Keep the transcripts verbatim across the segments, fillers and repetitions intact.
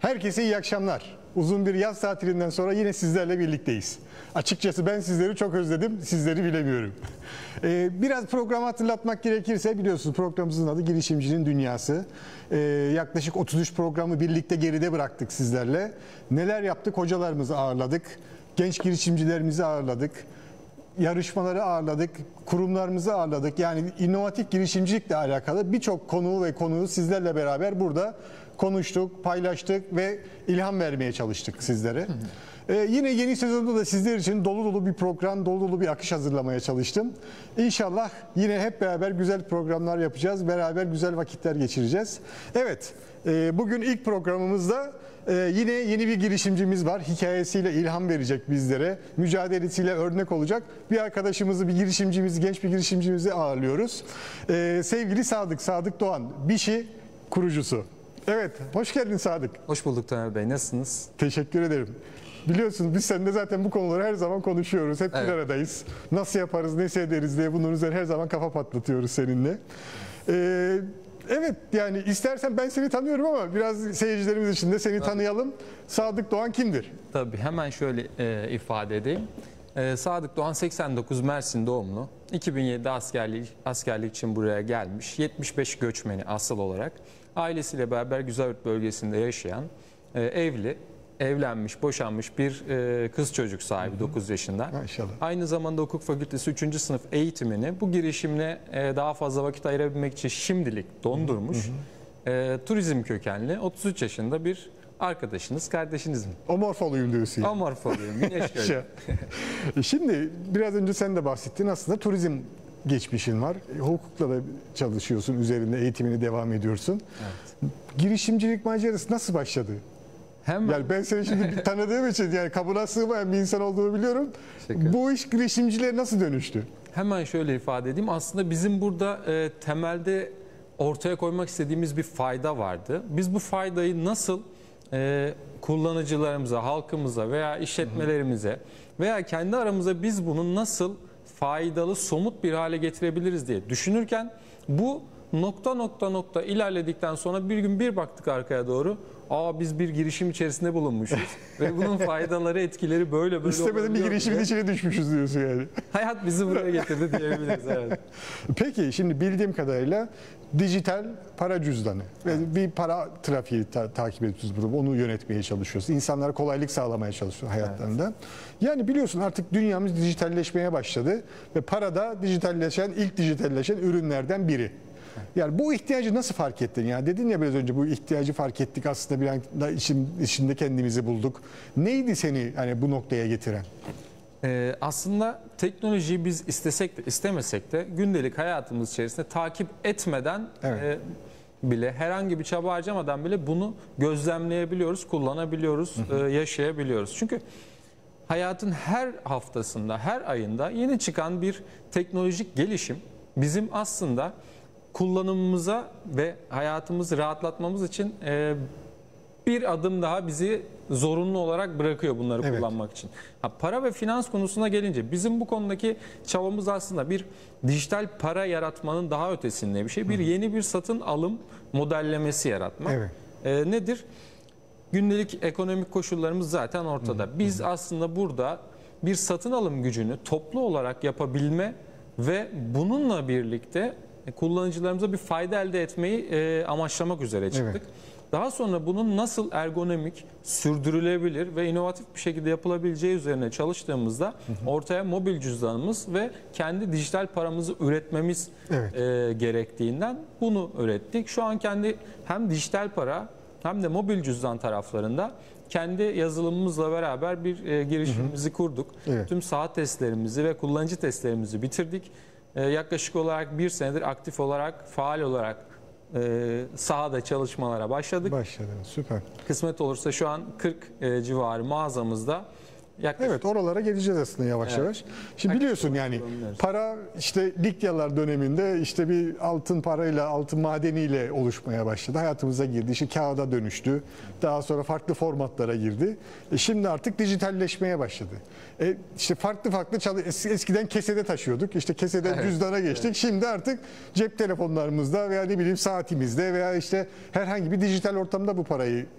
Herkese iyi akşamlar. Uzun bir yaz tatilinden sonra yine sizlerle birlikteyiz. Açıkçası ben sizleri çok özledim, sizleri bilemiyorum. Ee, biraz programı hatırlatmak gerekirse biliyorsunuz programımızın adı Girişimcinin Dünyası. Ee, yaklaşık otuz üç programı birlikte geride bıraktık sizlerle. Neler yaptık? Hocalarımızı ağırladık, genç girişimcilerimizi ağırladık. Yarışmaları ağırladık, kurumlarımızı ağırladık. Yani inovatif girişimcilikle alakalı birçok konu ve konuyu sizlerle beraber burada konuştuk, paylaştık ve ilham vermeye çalıştık sizlere. Hı hı. Ee, yine yeni sezonda da sizler için dolu dolu bir program, dolu dolu bir akış hazırlamaya çalıştım. İnşallah yine hep beraber güzel programlar yapacağız, beraber güzel vakitler geçireceğiz. Evet, e, bugün ilk programımızda e, yine yeni bir girişimcimiz var. Hikayesiyle ilham verecek bizlere, mücadelesiyle örnek olacak bir arkadaşımızı, bir girişimcimizi, genç bir girişimcimizi ağırlıyoruz. E, sevgili Sadık, Sadık Doğan, Bişi kurucusu. Evet, hoş geldin Sadık. Hoş bulduk Taner Bey, nasılsınız? Teşekkür ederim. Biliyorsunuz biz seninle zaten bu konuları her zaman konuşuyoruz. Hep evet. bir aradayız. Nasıl yaparız, nasıl ederiz diye bunun üzerine her zaman kafa patlatıyoruz seninle. Ee, evet, yani istersen ben seni tanıyorum ama biraz seyircilerimiz için de seni Tabii. tanıyalım. Sadık Doğan kimdir? Tabii, hemen şöyle e, ifade edeyim. E, Sadık Doğan seksen dokuz Mersin doğumlu. iki bin yedide askerlik, askerlik için buraya gelmiş. yetmiş beş göçmeni asıl olarak. Ailesiyle beraber Güzelurt bölgesinde yaşayan, e, evli, evlenmiş, boşanmış bir e, kız çocuk sahibi, hı hı. dokuz yaşında. Maşallah. Aynı zamanda hukuk fakültesi üçüncü sınıf eğitimini bu girişimle e, daha fazla vakit ayırabilmek için şimdilik dondurmuş. Hı hı. E, turizm kökenli, otuz üç yaşında bir arkadaşınız, kardeşiniz mi? Omorfoluyum diyorsun. Yani. Omorfoluyum, güneş gölü. Şimdi biraz önce sen de bahsettin, aslında turizm geçmişin var. Hukukla da çalışıyorsun, üzerinde eğitimini devam ediyorsun. Evet. Girişimcilik macerası nasıl başladı? Hem yani ben seni şimdi tanıdığım için yani kabına sığmayan bir insan olduğunu biliyorum. Bu iş girişimciliğe nasıl dönüştü? Hemen şöyle ifade edeyim. Aslında bizim burada e, temelde ortaya koymak istediğimiz bir fayda vardı. Biz bu faydayı nasıl e, kullanıcılarımıza, halkımıza veya işletmelerimize veya kendi aramıza biz bunu nasıl faydalı, somut bir hale getirebiliriz diye düşünürken bu nokta nokta nokta ilerledikten sonra bir gün bir baktık arkaya doğru. Aa, biz bir girişim içerisinde bulunmuşuz ve bunun faydaları, etkileri böyle böyle İstemeden bir girişimin içine düşmüşüz diyorsun yani. Hayat bizi buraya getirdi diyebiliriz. Evet. Peki şimdi bildiğim kadarıyla dijital para cüzdanı ve bir para trafiği ta takip ediyoruz burada. Onu yönetmeye çalışıyoruz. İnsanlara kolaylık sağlamaya çalışıyoruz hayatlarında. Evet. Yani biliyorsun artık dünyamız dijitalleşmeye başladı ve para da dijitalleşen, ilk dijitalleşen ürünlerden biri. Yani bu ihtiyacı nasıl fark ettin? Yani dedin ya biraz önce bu ihtiyacı fark ettik, aslında bir anda işin, içinde kendimizi bulduk. Neydi seni hani bu noktaya getiren? Ee, aslında teknolojiyi biz istesek de istemesek de gündelik hayatımız içerisinde takip etmeden evet. e, bile, herhangi bir çaba harcamadan bile bunu gözlemleyebiliyoruz, kullanabiliyoruz, hı hı. E, yaşayabiliyoruz. Çünkü hayatın her haftasında, her ayında yeni çıkan bir teknolojik gelişim bizim aslında kullanımımıza ve hayatımızı rahatlatmamız için e, bir adım daha bizi zorunlu olarak bırakıyor bunları evet. kullanmak için. Ha, para ve finans konusuna gelince bizim bu konudaki çabamız aslında bir dijital para yaratmanın daha ötesinde bir şey. Bir yeni bir satın alım modellemesi yaratmak. Evet. E, nedir? Gündelik ekonomik koşullarımız zaten ortada. Biz aslında burada bir satın alım gücünü toplu olarak yapabilme ve bununla birlikte kullanıcılarımıza bir fayda elde etmeyi e, amaçlamak üzere çıktık. Evet. Daha sonra bunun nasıl ergonomik, sürdürülebilir ve inovatif bir şekilde yapılabileceği üzerine çalıştığımızda hı hı. ortaya mobil cüzdanımız ve kendi dijital paramızı üretmemiz evet. e, gerektiğinden bunu ürettik. Şu an kendi hem dijital para hem de mobil cüzdan taraflarında kendi yazılımımızla beraber bir e, girişimimizi hı hı. kurduk. Evet. Tüm saha testlerimizi ve kullanıcı testlerimizi bitirdik. Ee, yaklaşık olarak bir senedir aktif olarak, faal olarak e, sahada çalışmalara başladık. Başladınız, süper. Kısmet olursa şu an kırk e, civarı mağazamızda. Yaklaşık. Evet, oralara geleceğiz aslında yavaş evet. yavaş. Şimdi biliyorsun yani para işte Likyalar döneminde işte bir altın parayla, altın madeniyle oluşmaya başladı. Hayatımıza girdi, işte kağıda dönüştü. Daha sonra farklı formatlara girdi. E şimdi artık dijitalleşmeye başladı. E işte farklı farklı çalı eskiden kesede taşıyorduk. İşte keseden evet. cüzdana geçtik. Evet. Şimdi artık cep telefonlarımızda veya ne bileyim saatimizde veya işte herhangi bir dijital ortamda bu parayı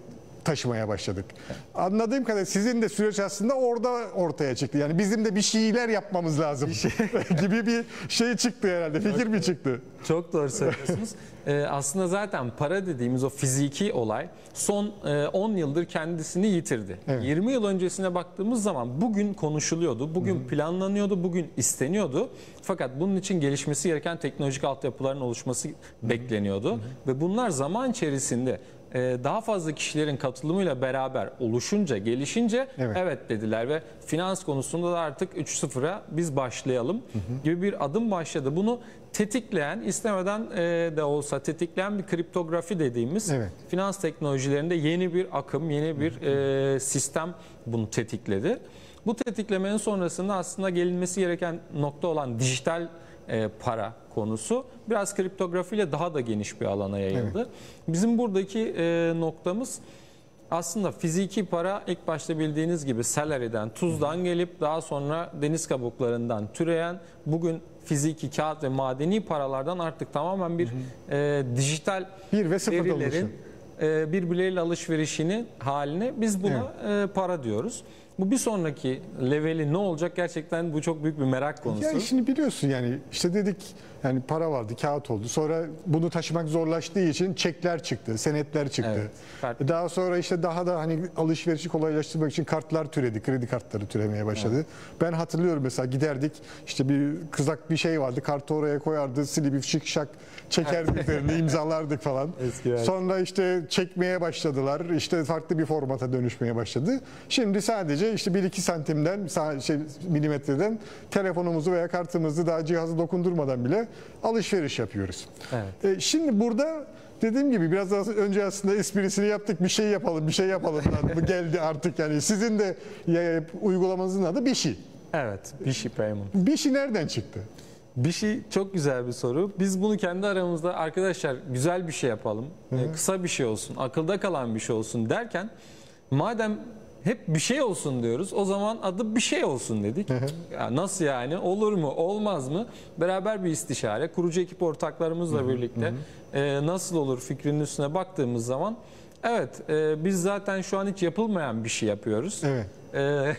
taşımaya başladık. Anladığım kadarıyla sizin de süreç aslında orada ortaya çıktı. Yani bizim de bir şeyler yapmamız lazım gibi bir şey çıktı herhalde. Fikir mi çıktı? Çok doğru söylüyorsunuz. Ee, aslında zaten para dediğimiz o fiziki olay son e, on yıldır kendisini yitirdi. Evet. yirmi yıl öncesine baktığımız zaman bugün konuşuluyordu, bugün Hı-hı. planlanıyordu, bugün isteniyordu. Fakat bunun için gelişmesi gereken teknolojik altyapıların oluşması Hı-hı. bekleniyordu. Hı-hı. Ve bunlar zaman içerisinde daha fazla kişilerin katılımıyla beraber oluşunca, gelişince evet, evet dediler ve finans konusunda da artık üç sıfıra biz başlayalım hı hı. gibi bir adım başladı. Bunu tetikleyen, istemeden de olsa tetikleyen bir kriptografi dediğimiz evet, finans teknolojilerinde yeni bir akım, yeni bir hı hı. sistem bunu tetikledi. Bu tetiklemenin sonrasında aslında gelinmesi gereken nokta olan dijital E, para konusu biraz kriptografiyle daha da geniş bir alana yayıldı. Evet. Bizim buradaki e, noktamız aslında fiziki para ilk başta bildiğiniz gibi salary'den, tuzdan gelip daha sonra deniz kabuklarından türeyen bugün fiziki kağıt ve madeni paralardan artık tamamen bir e, dijital bir ve sıfır verilerin e, birbirleriyle alışverişini haline biz buna evet, e, para diyoruz. Bu bir sonraki leveli ne olacak gerçekten bu çok büyük bir merak konusu. Ya işini biliyorsun yani işte dedik yani para vardı, kağıt oldu. Sonra bunu taşımak zorlaştığı için çekler çıktı, senetler çıktı. Evet, daha sonra işte daha da hani alışverişi kolaylaştırmak için kartlar türedi, kredi kartları türemeye başladı. Evet. Ben hatırlıyorum mesela giderdik işte bir kızak bir şey vardı, kartı oraya koyardı, silip şık şak çekerdik evet, üzerine imzalardık falan. Eski, sonra işte çekmeye başladılar, işte farklı bir formata dönüşmeye başladı. Şimdi sadece işte bir iki santimden, şey, milimetreden telefonumuzu veya kartımızı daha cihazı dokundurmadan bile alışveriş yapıyoruz. Evet. E, şimdi burada dediğim gibi biraz daha önce aslında esprisini yaptık, bir şey yapalım, bir şey yapalım. Bu geldi artık yani sizin de ya, uygulamanızın adı Bişi. Evet, Bişi Payment. Bişi nereden çıktı? Bişi çok güzel bir soru. Biz bunu kendi aramızda arkadaşlar güzel bir şey yapalım, e, kısa bir şey olsun, akılda kalan bir şey olsun derken madem hep bir şey olsun diyoruz. O zaman adı bir şey olsun dedik. Ya nasıl yani? Olur mu? Olmaz mı? Beraber bir istişare. Kurucu ekip ortaklarımızla birlikte e, nasıl olur fikrinin üstüne baktığımız zaman evet e, biz zaten şu an hiç yapılmayan bir şey yapıyoruz. Evet. E,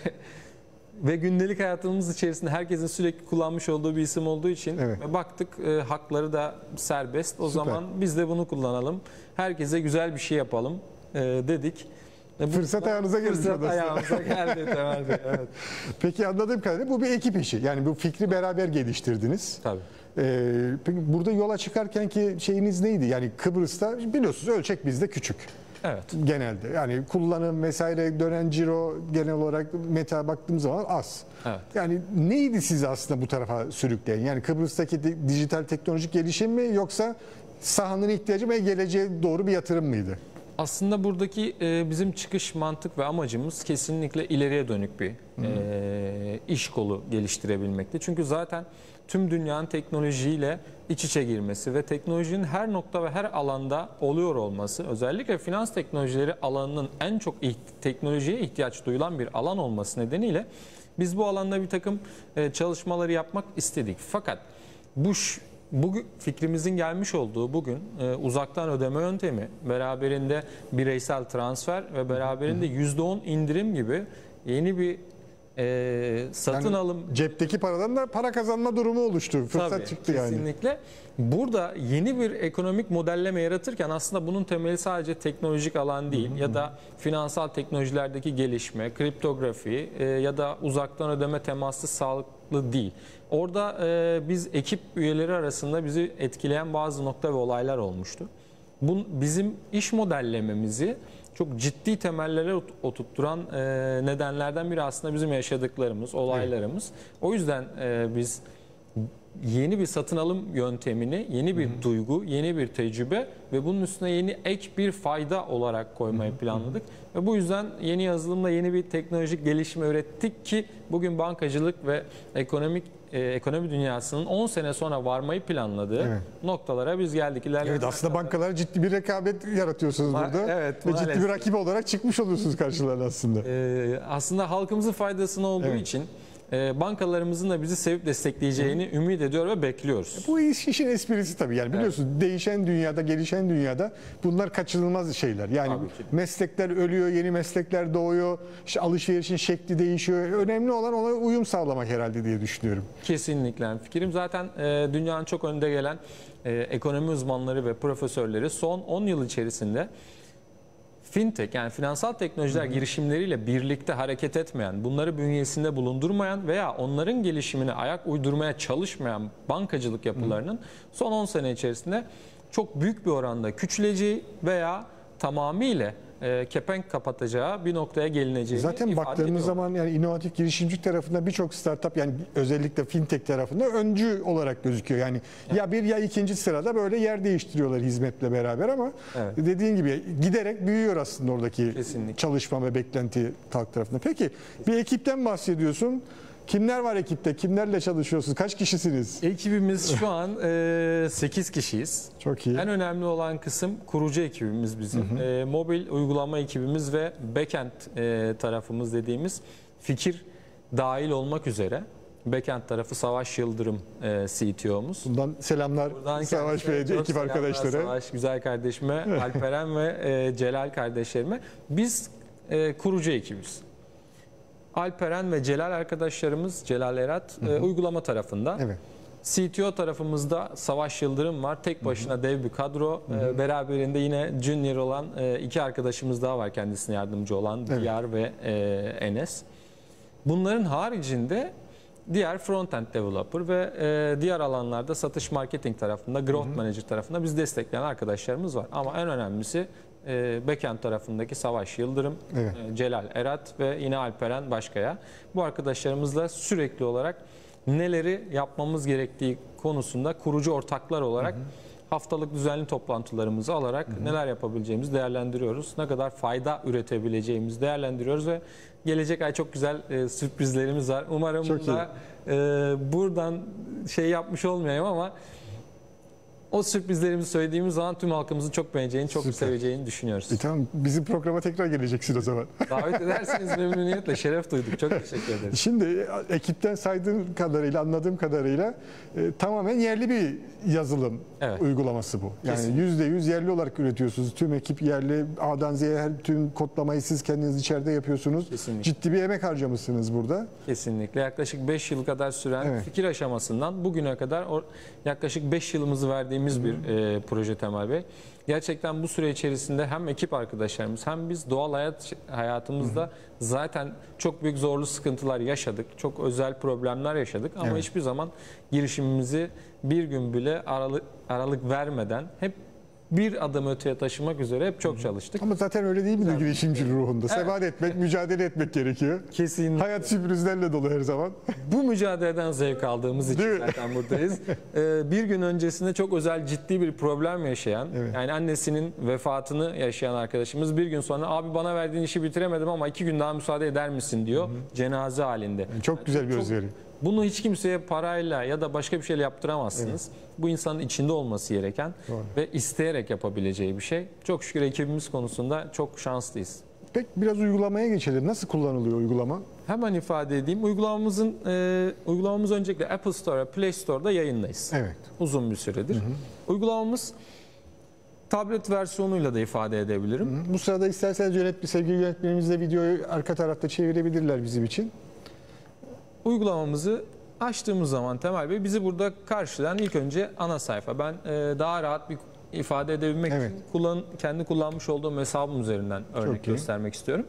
ve gündelik hayatımız içerisinde herkesin sürekli kullanmış olduğu bir isim olduğu için evet, baktık e, hakları da serbest. O Süper. zaman biz de bunu kullanalım. Herkese güzel bir şey yapalım e, dedik. Bu, fırsat ayağınıza geldi. Fırsat ayağımıza geldi Temel Bey. Evet. Peki anladığım kadarıyla bu bir ekip işi. Yani bu fikri beraber geliştirdiniz. Tabii. Ee, peki burada yola çıkarken ki şeyiniz neydi? Yani Kıbrıs'ta biliyorsunuz ölçek bizde küçük. Evet. Genelde. Yani kullanım vesaire dönen ciro genel olarak meta baktığım zaman az. Evet. Yani neydi sizi aslında bu tarafa sürükleyen? Yani Kıbrıs'taki dijital teknolojik gelişim mi yoksa sahanın ihtiyacı ve geleceğe doğru bir yatırım mıydı? Aslında buradaki e, bizim çıkış mantık ve amacımız kesinlikle ileriye dönük bir e, iş kolu geliştirebilmekti. Çünkü zaten tüm dünyanın teknolojiyle iç içe girmesi ve teknolojinin her nokta ve her alanda oluyor olması, özellikle finans teknolojileri alanının en çok iht- teknolojiye ihtiyaç duyulan bir alan olması nedeniyle biz bu alanda bir takım e, çalışmaları yapmak istedik. Fakat bu Bugün fikrimizin gelmiş olduğu bugün e, uzaktan ödeme yöntemi, beraberinde bireysel transfer ve beraberinde yüzde on indirim gibi yeni bir e, satın yani alım. Cepteki paradan da para kazanma durumu oluştu. Fırsat Tabii, çıktı yani. Kesinlikle. Burada yeni bir ekonomik modelleme yaratırken aslında bunun temeli sadece teknolojik alan değil, hı hı, ya da finansal teknolojilerdeki gelişme, kriptografi e, ya da uzaktan ödeme temaslı sağlıklı değil. Orada e, biz ekip üyeleri arasında bizi etkileyen bazı nokta ve olaylar olmuştu. Bu bizim iş modellememizi çok ciddi temellere oturtturan e, nedenlerden biri aslında bizim yaşadıklarımız, olaylarımız. Evet. O yüzden e, biz yeni bir satın alım yöntemini, yeni bir, hı hı, duygu, yeni bir tecrübe ve bunun üstüne yeni ek bir fayda olarak koymayı planladık. Hı hı. Ve bu yüzden yeni yazılımla yeni bir teknolojik gelişme ürettik ki bugün bankacılık ve ekonomik e, ekonomi dünyasının on sene sonra varmayı planladığı evet, noktalara biz geldik. İlerleyen evet, aslında bankalara ciddi bir rekabet yaratıyorsunuz Ma burada. Evet, ve maalesef ciddi bir rakip olarak çıkmış oluyorsunuz karşılarına aslında. E, aslında halkımızın faydasına olduğu evet, için e, bankalarımızın da bizi sevip destekleyeceğini Hı. ümit ediyor ve bekliyoruz. Bu iş, işin esprisi tabii. Yani biliyorsunuz evet. değişen dünyada, gelişen dünyada bunlar kaçınılmaz şeyler. Yani meslekler ölüyor, yeni meslekler doğuyor, işte alışverişin şekli değişiyor. Önemli olan ona uyum sağlamak herhalde diye düşünüyorum. Kesinlikle fikrim. Zaten e, dünyanın çok önde gelen e, ekonomi uzmanları ve profesörleri son on yıl içerisinde fintech yani finansal teknolojiler hı hı. girişimleriyle birlikte hareket etmeyen, bunları bünyesinde bulundurmayan veya onların gelişimine ayak uydurmaya çalışmayan bankacılık yapılarının hı. son on sene içerisinde çok büyük bir oranda küçüleceği veya tamamıyla e, kepenk kapatacağı bir noktaya gelineceğini zaten ifade baktığımız ediyor. zaman yani inovatif girişimcilik tarafında birçok startup yani özellikle fintech tarafında öncü olarak gözüküyor. Yani evet. ya bir ya ikinci sırada böyle yer değiştiriyorlar hizmetle beraber ama evet. dediğin gibi giderek büyüyor aslında oradaki Kesinlikle. çalışma ve beklenti halk tarafında. Peki bir ekipten bahsediyorsun. Kimler var ekipte? Kimlerle çalışıyorsunuz? Kaç kişisiniz? Ekibimiz şu an e, sekiz kişiyiz. Çok iyi. En önemli olan kısım kurucu ekibimiz bizim. Hı hı. E, mobil uygulama ekibimiz ve backend e, tarafımız dediğimiz fikir dahil olmak üzere. Backend tarafı Savaş Yıldırım e, C T O'muz. Bundan selamlar Buradan Savaş Bey'e, ekip arkadaşları. Savaş güzel kardeşime, Alperen ve e, Celal kardeşlerime. Biz e, kurucu ekibiz. Alperen ve Celal arkadaşlarımız, Celal Erat hı hı. E, uygulama tarafında. Evet. C T O tarafımızda Savaş Yıldırım var. Tek başına hı hı. dev bir kadro. Hı hı. E, beraberinde yine junior olan e, iki arkadaşımız daha var kendisine yardımcı olan. Evet. Diyar ve e, Enes. Bunların haricinde diğer front-end developer ve e, diğer alanlarda satış marketing tarafında, growth hı hı. manager tarafında biz destekleyen arkadaşlarımız var. Ama en önemlisi backend tarafındaki Savaş Yıldırım, evet. Celal Erat ve yine Alperen Başkaya. Bu arkadaşlarımızla sürekli olarak neleri yapmamız gerektiği konusunda kurucu ortaklar olarak hı hı. haftalık düzenli toplantılarımızı alarak hı hı. neler yapabileceğimizi değerlendiriyoruz. Ne kadar fayda üretebileceğimizi değerlendiriyoruz ve gelecek ay çok güzel e, sürprizlerimiz var. Umarım da e, buradan şey yapmış olmayayım ama o sürprizlerimizi söylediğimiz zaman tüm halkımızın çok beğeneceğini, çok Süper. seveceğini düşünüyoruz. E tamam, bizim programa tekrar geleceksin o zaman. Davet ederseniz memnuniyetle, şeref duyduk. Çok teşekkür ederim. Şimdi ekipten saydığım kadarıyla, anladığım kadarıyla e, tamamen yerli bir yazılım evet. uygulaması bu. Yani yüzde yüz yerli olarak üretiyorsunuz. Tüm ekip yerli, A'dan Z'ye her tüm kodlamayı siz kendiniz içeride yapıyorsunuz. Kesinlikle. Ciddi bir emek harcamışsınız burada. Kesinlikle. Yaklaşık beş yıl kadar süren evet. fikir aşamasından bugüne kadar o, yaklaşık beş yılımızı verdiğimiz bir e, proje Temel Bey. Gerçekten bu süre içerisinde hem ekip arkadaşlarımız hem biz doğal hayat hayatımızda Hı-hı. zaten çok büyük zorlu sıkıntılar yaşadık. Çok özel problemler yaşadık ama evet. hiçbir zaman girişimimizi bir gün bile aralık, aralık vermeden hep bir adım öteye taşımak üzere hep çok çalıştık. Ama zaten öyle değil mi girişimci ruhunda? Evet. Sebat etmek, mücadele etmek gerekiyor. Kesinlikle. Hayat sürprizlerle dolu her zaman. Bu mücadeleden zevk aldığımız için zaten buradayız. Ee, bir gün öncesinde çok özel ciddi bir problem yaşayan, evet. yani annesinin vefatını yaşayan arkadaşımız bir gün sonra abi bana verdiğin işi bitiremedim ama iki gün daha müsaade eder misin diyor. Hı hı. Cenaze halinde. Yani çok yani güzel çok, bir özveri. Bunu hiç kimseye parayla ya da başka bir şeyle yaptıramazsınız. Evet. Bu insanın içinde olması gereken Doğru. ve isteyerek yapabileceği bir şey. Çok şükür ekibimiz konusunda çok şanslıyız. Peki biraz uygulamaya geçelim. Nasıl kullanılıyor uygulama? Hemen ifade edeyim. Uygulamamızın e, uygulamamız öncelikle Apple Store ve Play Store'da yayındayız. Evet. Uzun bir süredir. Hı hı. Uygulamamız tablet versiyonuyla da ifade edebilirim. Hı hı. Bu sırada isterseniz yönetmen, sevgili yönetmenimizle videoyu arka tarafta çevirebilirler bizim için. Uygulamamızı açtığımız zaman Temel Bey bizi burada karşılayan ilk önce ana sayfa. Ben e, daha rahat bir ifade edebilmek evet. için kullan, kendi kullanmış olduğum hesabım üzerinden örnek göstermek istiyorum.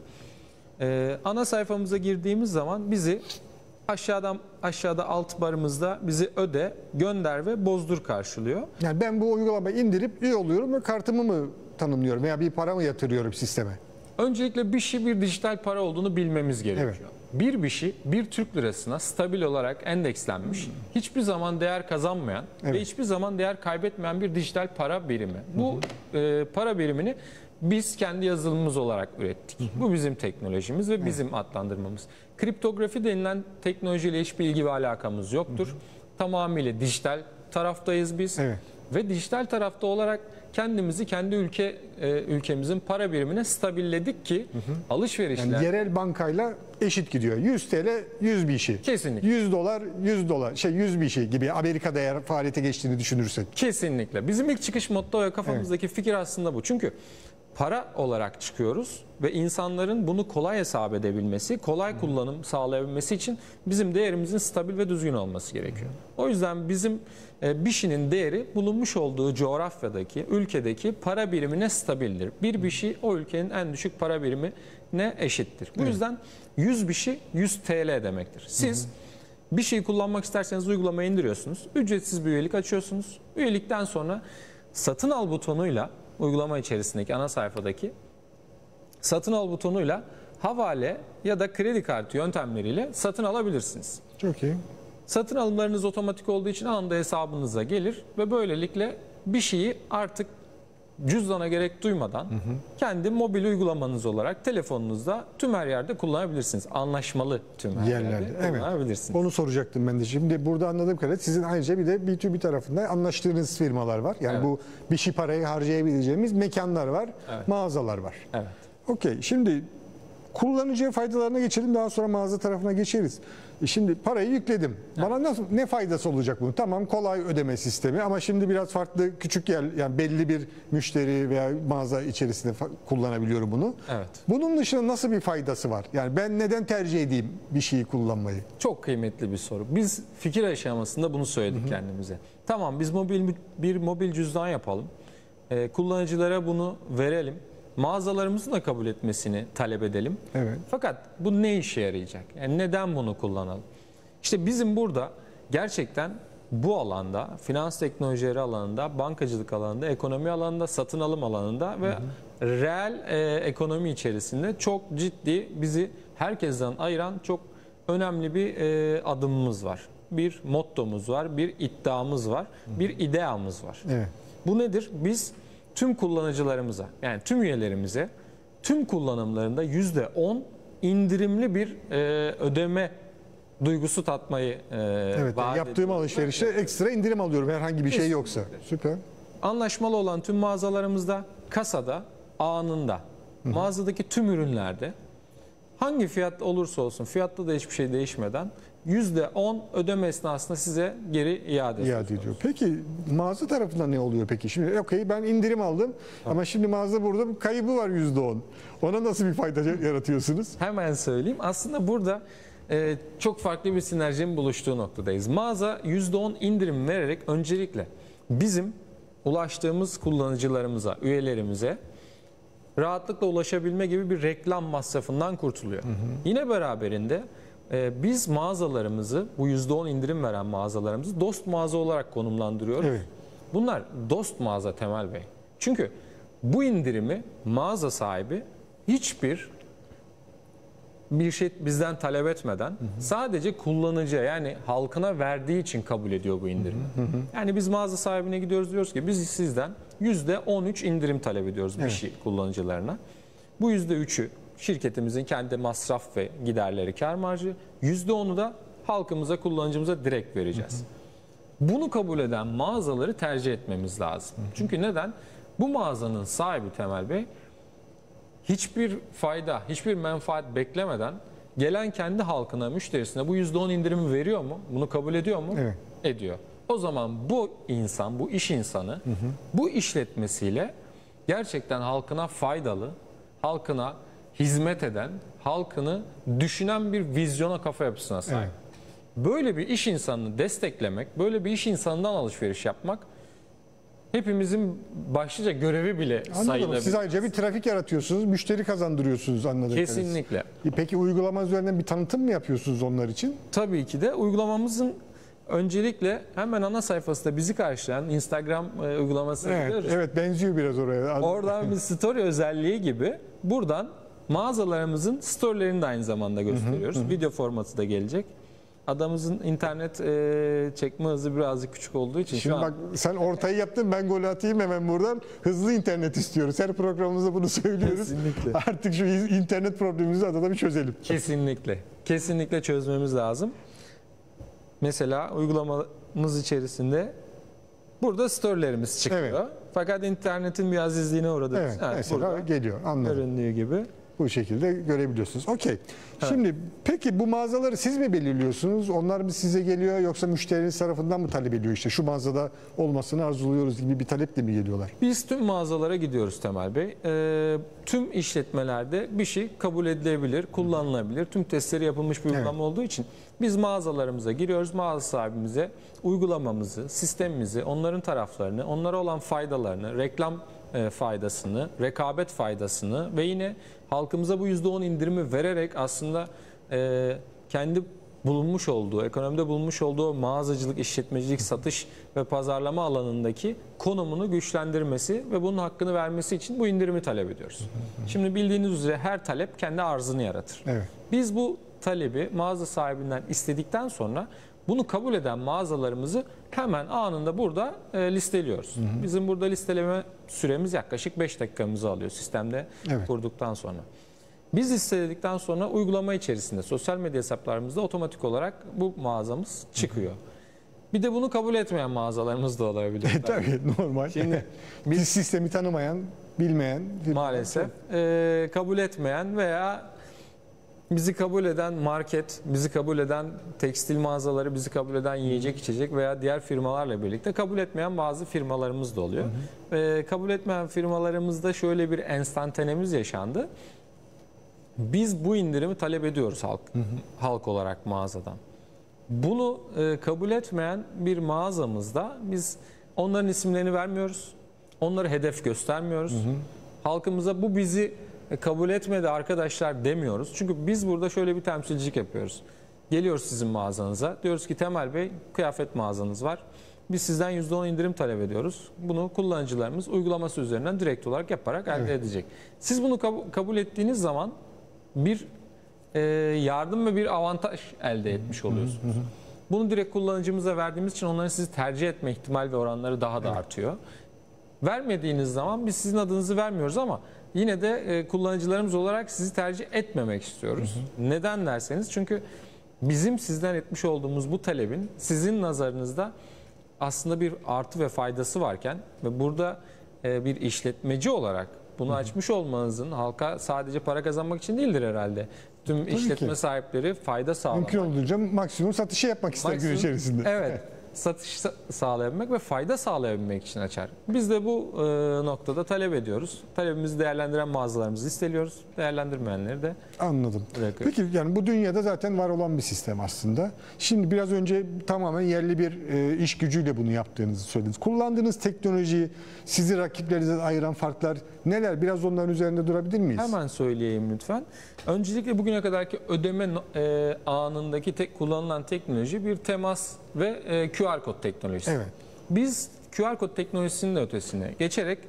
E, ana sayfamıza girdiğimiz zaman bizi aşağıdan aşağıda alt barımızda bizi öde, gönder ve bozdur karşılıyor. Yani ben bu uygulamayı indirip üye oluyorum ve kartımı mı tanımlıyorum veya bir para mı yatırıyorum sisteme? Öncelikle bir şey bir dijital para olduğunu bilmemiz gerekiyor. Evet. Bir bir şey bir Türk lirasına stabil olarak endekslenmiş, hmm. hiçbir zaman değer kazanmayan evet. ve hiçbir zaman değer kaybetmeyen bir dijital para birimi. Hı-hı. Bu e, para birimini biz kendi yazılımımız olarak ürettik. Hı-hı. Bu bizim teknolojimiz ve evet. bizim adlandırmamız. Kriptografi denilen teknolojiyle hiçbir ilgi ve alakamız yoktur. Hı-hı. Tamamıyla dijital taraftayız biz. Evet. Ve dijital tarafta olarak kendimizi kendi ülke e, ülkemizin para birimine stabilledik ki hı hı. alışverişler yani yerel bankayla eşit gidiyor. yüz T L yüz bir şey. Kesinlikle. yüz dolar yüz dolar şey yüz bir şey gibi Amerika'da eğer faaliyete geçtiğini düşünürsek. Kesinlikle. Bizim ilk çıkış motto ve kafamızdaki evet. fikir aslında bu. Çünkü para olarak çıkıyoruz ve insanların bunu kolay hesap edebilmesi, kolay hmm. kullanım sağlayabilmesi için bizim değerimizin stabil ve düzgün olması gerekiyor. Hmm. O yüzden bizim e, B İ Ş'in değeri bulunmuş olduğu coğrafyadaki, ülkedeki para birimine stabildir. Bir B İ Ş'i o ülkenin en düşük para birimine eşittir. Bu hmm. yüzden yüz B İ Ş'i yüz T L demektir. Siz hmm. bir şeyi kullanmak isterseniz uygulamayı indiriyorsunuz. Ücretsiz bir üyelik açıyorsunuz. Üyelikten sonra satın al butonuyla uygulama içerisindeki ana sayfadaki satın al butonuyla havale ya da kredi kartı yöntemleriyle satın alabilirsiniz. Çok iyi. Satın alımlarınız otomatik olduğu için anında hesabınıza gelir ve böylelikle bir şeyi artık cüzdana gerek duymadan hı hı. kendi mobil uygulamanız olarak telefonunuzda tüm her yerde kullanabilirsiniz. Anlaşmalı tüm her yerlerde yerde kullanabilirsiniz. Evet. Onu soracaktım ben de. Şimdi burada anladığım kadarıyla sizin ayrıca bir de B iki B tarafında anlaştığınız firmalar var. Yani evet. bu bir şey parayı harcayabileceğimiz mekanlar var, evet. mağazalar var. Evet. Okey. Şimdi kullanıcı faydalarına geçelim, daha sonra mağaza tarafına geçeriz. Şimdi parayı yükledim. Evet. Bana nasıl, ne faydası olacak bunun? Tamam, kolay ödeme sistemi ama şimdi biraz farklı, küçük yer, yani belli bir müşteri veya mağaza içerisinde kullanabiliyorum bunu. Evet. Bunun dışında nasıl bir faydası var? Yani ben neden tercih edeyim bir şeyi kullanmayı? Çok kıymetli bir soru. Biz fikir aşamasında bunu söyledik Hı-hı. kendimize. Tamam, biz mobil bir mobil cüzdan yapalım. Ee, kullanıcılara bunu verelim. Mağazalarımızın da kabul etmesini talep edelim. Evet. Fakat bu ne işe yarayacak? Yani neden bunu kullanalım? İşte bizim burada gerçekten bu alanda, finans teknolojileri alanında, bankacılık alanında, ekonomi alanında, satın alım alanında ve hı hı. reel e, ekonomi içerisinde çok ciddi, bizi herkesten ayıran çok önemli bir e, adımımız var. Bir mottomuz var, bir iddiamız var, hı hı. bir ideamız var. Evet. Bu nedir? Biz tüm kullanıcılarımıza, yani tüm üyelerimize tüm kullanımlarında yüzde on indirimli bir e, ödeme duygusu tatmayı e, evet, yani yaptığım alışverişte evet. ekstra indirim alıyorum herhangi bir Kesinlikle. şey yoksa. Süper. Anlaşmalı olan tüm mağazalarımızda, kasada, anında, Hı-hı. mağazadaki tüm ürünlerde hangi fiyat olursa olsun, fiyatta da hiçbir şey değişmeden yüzde on ödeme esnasında size geri iade, iade ediyor. Peki mağaza tarafında ne oluyor peki? Şimdi okey, ben indirim aldım ha. ama şimdi mağaza burada bir kaybı var yüzde on. Ona nasıl bir fayda yaratıyorsunuz? Hemen söyleyeyim. Aslında burada e, çok farklı bir sinerjinin buluştuğu noktadayız. Mağaza yüzde on indirim vererek öncelikle bizim ulaştığımız kullanıcılarımıza, üyelerimize rahatlıkla ulaşabilme gibi bir reklam masrafından kurtuluyor. Hı hı. Yine beraberinde Ee, biz mağazalarımızı, bu yüzde on indirim veren mağazalarımızı dost mağaza olarak konumlandırıyoruz. Evet. Bunlar dost mağaza Temel Bey. Çünkü bu indirimi mağaza sahibi hiçbir bir şey bizden talep etmeden hı hı. sadece kullanıcıya, yani halkına verdiği için kabul ediyor bu indirimi. Hı hı. Yani biz mağaza sahibine gidiyoruz, diyoruz ki biz sizden yüzde on üç indirim talep ediyoruz evet. bir şey kullanıcılarına. Bu yüzde üçü şirketimizin kendi masraf ve giderleri, kar marjı, yüzde onu da halkımıza, kullanıcımıza direkt vereceğiz. Hı hı. Bunu kabul eden mağazaları tercih etmemiz lazım. Hı hı. Çünkü neden? Bu mağazanın sahibi Temel Bey hiçbir fayda, hiçbir menfaat beklemeden gelen kendi halkına, müşterisine bu yüzde on indirimi veriyor mu? Bunu kabul ediyor mu? Evet. Ediyor. O zaman bu insan, bu iş insanı, hı hı. bu işletmesiyle gerçekten halkına faydalı, halkına hizmet eden, halkını düşünen bir vizyona, kafa yapısına sahip. Evet. Böyle bir iş insanını desteklemek, böyle bir iş insanından alışveriş yapmak hepimizin başlıca görevi bile sayılabilir. Siz ayrıca bir trafik yaratıyorsunuz, müşteri kazandırıyorsunuz anladığım kadarıyla. Kesinlikle. Peki uygulama üzerinden bir tanıtım mı yapıyorsunuz onlar için? Tabii ki de uygulamamızın öncelikle hemen ana sayfasında bizi karşılayan Instagram e, uygulamasını evet, biliyoruz. Evet, benziyor biraz oraya. Oradan bir story özelliği gibi buradan mağazalarımızın storylerini de aynı zamanda gösteriyoruz. Hı hı, hı. Video formatı da gelecek. Adamımızın internet e, çekme hızı birazcık küçük olduğu için Şimdi şu bak an... sen ortayı yaptın, ben golü atayım hemen buradan. Hızlı internet istiyoruz. Her programımızda bunu söylüyoruz. Kesinlikle. Artık şu internet problemimizi adada bir çözelim. Kesinlikle. Kesinlikle çözmemiz lazım. Mesela uygulamamız içerisinde burada storylerimiz çıkıyor. Evet. Fakat internetin bir azizliğine uğradı. Evet, Yani mesela geliyor. Anladım. göründüğü gibi. Bu şekilde görebiliyorsunuz. Okey. Şimdi peki bu mağazaları siz mi belirliyorsunuz? Onlar mı size geliyor yoksa müşteriniz tarafından mı talep ediyor? İşte şu mağazada olmasını arzuluyoruz gibi bir taleple mi geliyorlar? Biz tüm mağazalara gidiyoruz Temel Bey. Ee, tüm işletmelerde bir şey kabul edilebilir, kullanılabilir. Tüm testleri yapılmış bir uygulama Evet. olduğu için biz mağazalarımıza giriyoruz. Mağaza sahibimize uygulamamızı, sistemimizi, onların taraflarını, onlara olan faydalarını, reklam e, faydasını, rekabet faydasını ve yine halkımıza bu yüzde on indirimi vererek aslında e, kendi bulunmuş olduğu, ekonomide bulunmuş olduğu mağazacılık, işletmecilik, satış ve pazarlama alanındaki konumunu güçlendirmesi ve bunun hakkını vermesi için bu indirimi talep ediyoruz. Şimdi bildiğiniz üzere her talep kendi arzını yaratır. Evet. Biz bu talebi mağaza sahibinden istedikten sonra bunu kabul eden mağazalarımızı hemen anında burada e, listeliyoruz. Hı hı. Bizim burada listeleme süremiz yaklaşık beş dakikamızı alıyor sistemde Evet. kurduktan sonra. Biz listeledikten sonra uygulama içerisinde sosyal medya hesaplarımızda otomatik olarak bu mağazamız çıkıyor. Hı hı. Bir de bunu kabul etmeyen mağazalarımız da olabilir. Tabii normal. Şimdi biz sistemi tanımayan, bilmeyen maalesef e, kabul etmeyen veya bizi kabul eden market, bizi kabul eden tekstil mağazaları, bizi kabul eden yiyecek içecek veya diğer firmalarla birlikte kabul etmeyen bazı firmalarımız da oluyor. Hı hı. E, kabul etmeyen firmalarımızda şöyle bir enstantanemiz yaşandı. Biz bu indirimi talep ediyoruz halk, hı hı. halk olarak mağazadan. Bunu e, kabul etmeyen bir mağazamızda biz onların isimlerini vermiyoruz. Onları hedef göstermiyoruz. Hı hı. Halkımıza bu bizi kabul etmedi arkadaşlar demiyoruz. Çünkü biz burada şöyle bir temsilcilik yapıyoruz. Geliyoruz sizin mağazanıza. Diyoruz ki Temel Bey, kıyafet mağazanız var. Biz sizden yüzde on indirim talep ediyoruz. Bunu kullanıcılarımız uygulaması üzerinden direkt olarak yaparak elde evet. edecek. Siz bunu kab- kabul ettiğiniz zaman bir e, yardım ve bir avantaj elde etmiş oluyorsunuz. Hı hı. Bunu direkt kullanıcımıza verdiğimiz için onların sizi tercih etme ihtimal ve oranları daha da evet. artıyor. Vermediğiniz zaman biz sizin adınızı vermiyoruz ama yine de e, kullanıcılarımız olarak sizi tercih etmemek istiyoruz. Hı hı. Neden derseniz çünkü bizim sizden etmiş olduğumuz bu talebin sizin nazarınızda aslında bir artı ve faydası varken ve burada e, bir işletmeci olarak bunu hı hı. açmış olmanızın halka sadece para kazanmak için değildir herhalde. Tüm Tabii işletme ki. sahipleri fayda sağlamak. Mümkün olduğunca maksimum satışı yapmak ister maksimum, gün içerisinde. Evet. Satış sağlayabilmek ve fayda sağlayabilmek için açar. Biz de bu e, noktada talep ediyoruz. Talebimizi değerlendiren mağazalarımızı listeliyoruz. Değerlendirmeyenleri de Anladım. bırakıyoruz. Peki yani bu dünyada zaten var olan bir sistem aslında. Şimdi biraz önce tamamen yerli bir e, iş gücüyle bunu yaptığınızı söylediniz. Kullandığınız teknoloji, sizi rakiplerinizden ayıran farklar neler? Biraz onların üzerinde durabilir miyiz? Hemen söyleyeyim lütfen. Öncelikle bugüne kadarki ödeme e, anındaki tek kullanılan teknoloji bir temas ve e, Q R kod teknolojisi. Evet. Biz Q R kod teknolojisinin de ötesine geçerek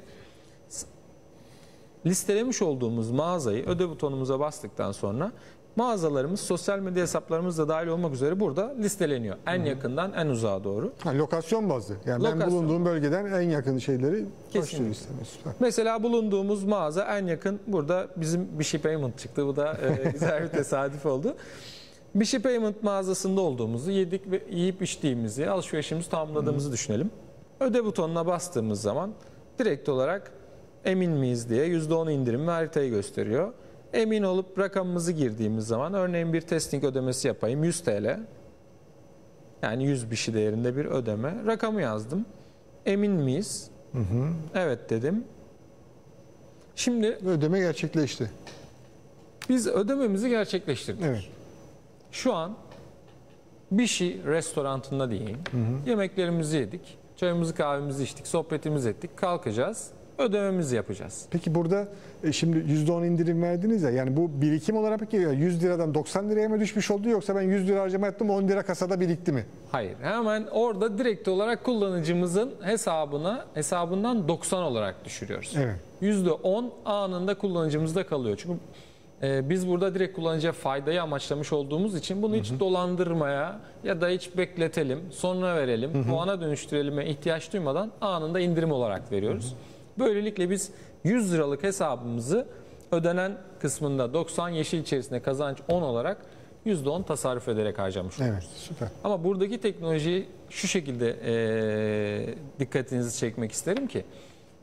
listelemiş olduğumuz mağazayı öde butonumuza bastıktan sonra mağazalarımız sosyal medya hesaplarımız da dahil olmak üzere burada listeleniyor. En Hı-hı. yakından en uzağa doğru. Ha, lokasyon bazlı. Yani lokasyon. Ben bulunduğum bölgeden en yakın şeyleri başlıyor istemez. Mesela bulunduğumuz mağaza en yakın burada bizim Bishi Payment çıktı. Bu da e, güzel bir tesadüf oldu. Bishi Payment mağazasında olduğumuzu, yedik ve yiyip içtiğimizi, alışverişimizi tamamladığımızı Hı-hı. düşünelim. Öde butonuna bastığımız zaman direkt olarak emin miyiz diye yüzde on indirim ve haritayı gösteriyor. Emin olup rakamımızı girdiğimiz zaman örneğin bir testing ödemesi yapayım yüz TL. Yani yüz Bishi değerinde bir ödeme. Rakamı yazdım. Emin miyiz? Hı hı. Evet dedim. Şimdi ödeme gerçekleşti. Biz ödememizi gerçekleştirdik. Evet. Şu an Bishi restorantında diyeyim. Hı hı. Yemeklerimizi yedik. Çayımızı kahvemizi içtik. Sohbetimizi ettik. Kalkacağız. Ödememizi yapacağız. Peki burada e, şimdi yüzde on indirim verdiniz ya, yani bu birikim olarak peki yüz liradan doksan liraya mı düşmüş oldu yoksa ben yüz lira harcama yaptım on lira kasada birikti mi? Hayır. Hemen orada direkt olarak kullanıcımızın hesabına hesabından doksan olarak düşürüyoruz. Evet. yüzde on anında kullanıcımızda kalıyor. Çünkü e, biz burada direkt kullanıcıya faydayı amaçlamış olduğumuz için bunu hiç hı hı. dolandırmaya ya da hiç bekletelim, sonra verelim, hı hı. puana dönüştürelim'e ihtiyaç duymadan anında indirim olarak veriyoruz. Hı hı. Böylelikle biz yüz liralık hesabımızı ödenen kısmında doksan, yeşil içerisinde kazanç on olarak yüzde on tasarruf ederek harcamış oluyoruz. Evet, süper. Ama buradaki teknolojiyi şu şekilde e, dikkatinizi çekmek isterim ki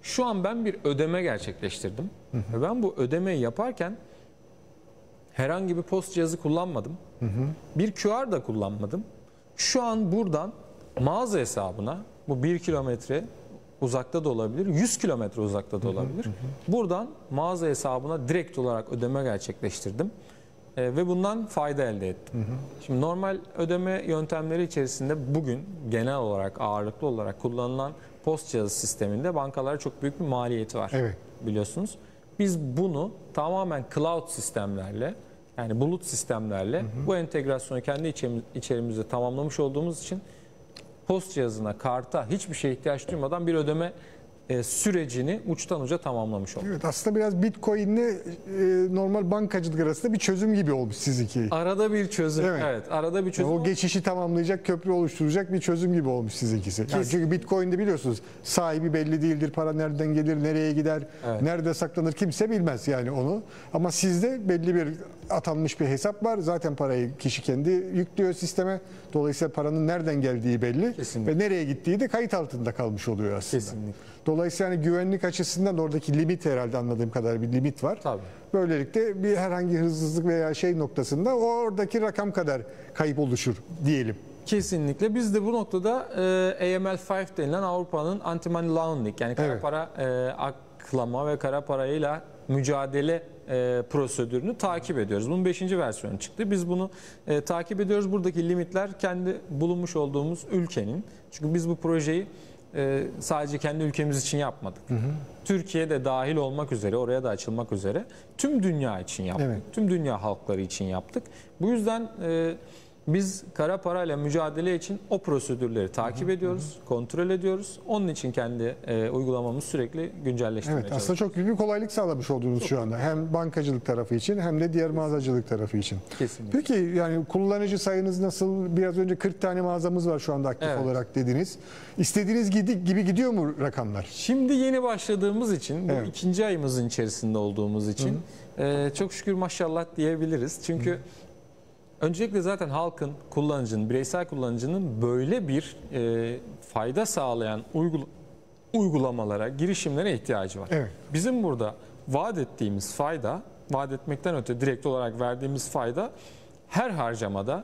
Şu an ben bir ödeme gerçekleştirdim. Hı hı. Ve ben bu ödemeyi yaparken herhangi bir post cihazı kullanmadım. Hı hı. Bir Q R da kullanmadım. Şu an buradan mağaza hesabına, bu bir kilometre uzakta da olabilir, yüz kilometre uzakta da olabilir. Hı hı hı. Buradan mağaza hesabına direkt olarak ödeme gerçekleştirdim. Ee, ve bundan fayda elde ettim. Hı hı. Şimdi normal ödeme yöntemleri içerisinde bugün genel olarak ağırlıklı olarak kullanılan post cihazı sisteminde bankalara çok büyük bir maliyeti var. Evet. Biliyorsunuz. Biz bunu tamamen cloud sistemlerle, yani bulut sistemlerle, hı hı, bu entegrasyonu kendi içerimizde tamamlamış olduğumuz için post cihazına, karta hiçbir şeye ihtiyaç duymadan bir ödeme e, sürecini uçtan uca tamamlamış olduk. Evet, aslında biraz Bitcoin'le e, normal bankacılık arasında bir çözüm gibi olmuş sizinki. Arada bir çözüm. Evet, evet arada bir çözüm. Yani o geçişi tamamlayacak, köprü oluşturacak bir çözüm gibi olmuş sizinkisi. Yani çünkü Bitcoin'de biliyorsunuz sahibi belli değildir, para nereden gelir, nereye gider, evet, nerede saklanır kimse bilmez yani onu. Ama sizde belli bir atanmış bir hesap var. Zaten parayı kişi kendi yüklüyor sisteme. Dolayısıyla paranın nereden geldiği belli. Kesinlikle. Ve nereye gittiği de kayıt altında kalmış oluyor aslında. Kesinlikle. Dolayısıyla hani güvenlik açısından oradaki limit, herhalde anladığım kadar bir limit var. Tabii. Böylelikle bir herhangi hırsızlık veya şey noktasında oradaki rakam kadar kayıp oluşur diyelim. Kesinlikle. Biz de bu noktada e, A M L beş denilen Avrupa'nın anti-money laundering, yani kara, evet, para e, aklama ve kara parayla mücadele e, prosedürünü takip ediyoruz. Bunun beşinci versiyonu çıktı. Biz bunu e, takip ediyoruz. Buradaki limitler kendi bulunmuş olduğumuz ülkenin. Çünkü biz bu projeyi e, sadece kendi ülkemiz için yapmadık. Hı hı. Türkiye'de dahil olmak üzere, oraya da açılmak üzere tüm dünya için yaptık. Evet. Tüm dünya halkları için yaptık. Bu yüzden e, biz kara parayla mücadele için o prosedürleri takip, hı hı, ediyoruz, kontrol ediyoruz. Onun için kendi e, uygulamamız sürekli güncelleştirmeye Evet, aslında çok büyük bir kolaylık sağlamış oldunuz çok şu anda. Hem bankacılık tarafı için hem de diğer mağazacılık tarafı için. Kesinlikle. Peki yani kullanıcı sayınız nasıl? Biraz önce kırk tane mağazamız var şu anda aktif, evet, olarak dediniz. İstediğiniz gibi gidiyor mu rakamlar? Şimdi yeni başladığımız için, bu evet, ikinci ayımızın içerisinde olduğumuz için e, çok şükür maşallah diyebiliriz. Çünkü hı, öncelikle zaten halkın, kullanıcının, bireysel kullanıcının böyle bir e, fayda sağlayan uygul uygulamalara, girişimlere ihtiyacı var. Evet. Bizim burada vaat ettiğimiz fayda, vaat etmekten öte direkt olarak verdiğimiz fayda, her harcamada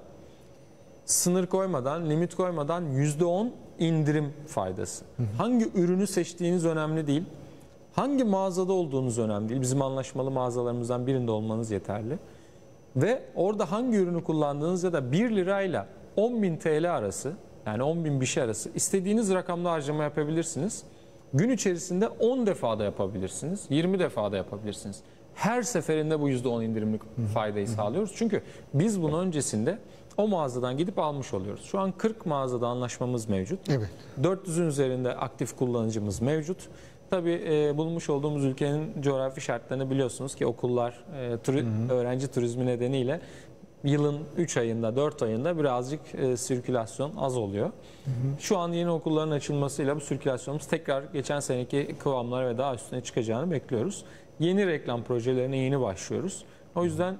sınır koymadan, limit koymadan yüzde on indirim faydası. Hı hı. Hangi ürünü seçtiğiniz önemli değil. Hangi mağazada olduğunuz önemli değil. Bizim anlaşmalı mağazalarımızdan birinde olmanız yeterli. Ve orada hangi ürünü kullandığınız ya da bir lirayla on bin T L arası, yani on bin bir şey arası istediğiniz rakamda harcama yapabilirsiniz. Gün içerisinde on defa da yapabilirsiniz, yirmi defa da yapabilirsiniz. Her seferinde bu yüzde on indirimlik faydayı sağlıyoruz. Çünkü biz bunu öncesinde o mağazadan gidip almış oluyoruz. Şu an kırk mağazada anlaşmamız mevcut. Evet. dört yüzün üzerinde aktif kullanıcımız mevcut. Tabii e, bulunmuş olduğumuz ülkenin coğrafi şartlarını biliyorsunuz ki okullar, e, turi, hı hı. öğrenci turizmi nedeniyle yılın üç ayında, dört ayında birazcık e, sirkülasyon az oluyor. Hı hı. Şu an yeni okulların açılmasıyla bu sirkülasyonumuz tekrar geçen seneki kıvamlara ve daha üstüne çıkacağını bekliyoruz. Yeni reklam projelerine yeni başlıyoruz. O yüzden